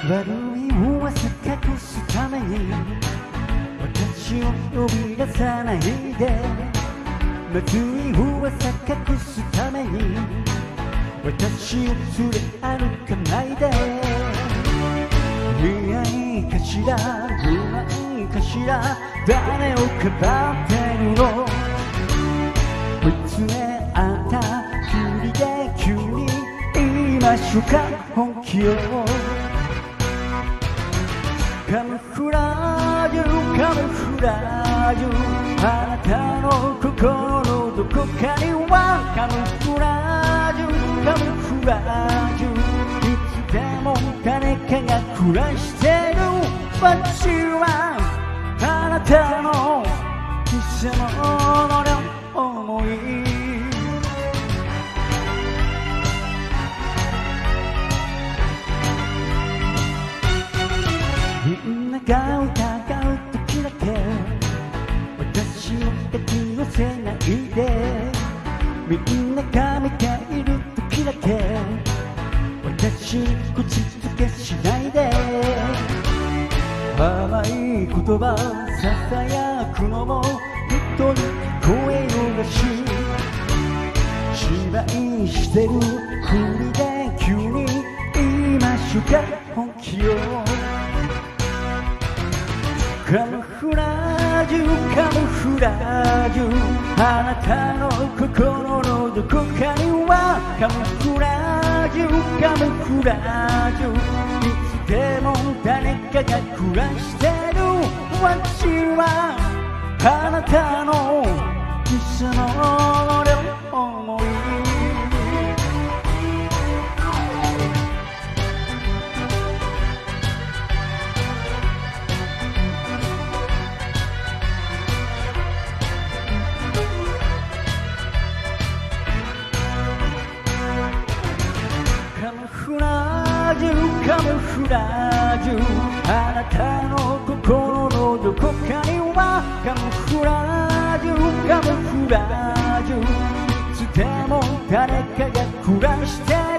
悪い噂隠すために私を呼び出さないで、まずい噂隠すために私を連れ歩かないで。嫌いかしら不安かしら、誰をかばってるの。見つめ合ったふりで急に言いましょうか本気を。カムフラージュカムフラージュ、あなたの心のどこかにはカムフラージュカムフラージュ、いつでも誰かが暮らしてる。私はあなたの偽物の想い。みんなが疑う時だけ私を抱き寄せないで。みんなが見ている時だけ私に口づけしないで。甘い言葉ささやくのも人に聞こえるらしい。芝居してるふりで急に言いましょうか本気を。カムフラージュカムフラージュ、あなたの心のどこかにはカムフラージュカムフラージュ、いつでも誰かが暮らしてる。私はあなたの偽物の想い。カムフラージュカムフラージュ、あなたの心のどこかにはカムフラージュカムフラージュ、いつでも誰かが暮らしてる。